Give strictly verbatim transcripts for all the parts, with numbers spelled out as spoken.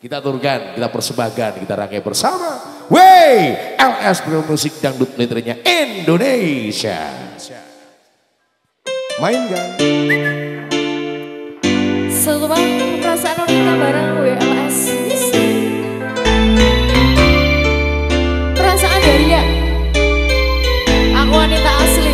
Kita turunkan, kita persembahkan, kita rangkai bersama. Wey, L S Pro Musik Dangdut Liternya Indonesia. Main kan? Selamat perasaan wanita bareng W L S. Perasaan dari ya. Aku wanita asli.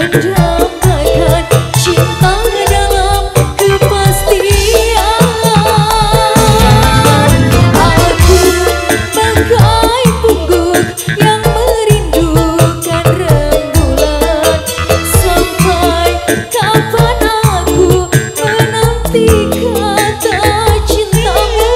mendambakan cinta dalam kepastian. Aku bagai pungguk yang merindukan rembulan. Sampai kapan aku menanti kata cintamu.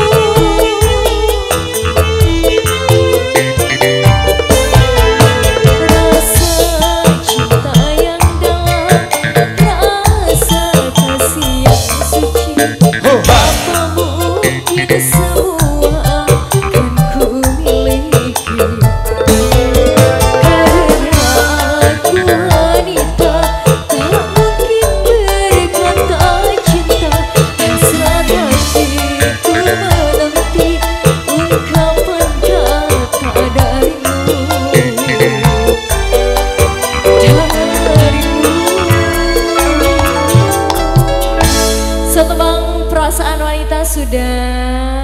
Rasa cinta yang dalam, rasa kasih yang suci. Apa mungkin semua akan ku miliki? Karena aku wanita, tak mungkin berkata cinta. Hasrat hatiku menanti ungkapan kata darimu. Darimu. Setebang perasaan wanita sudah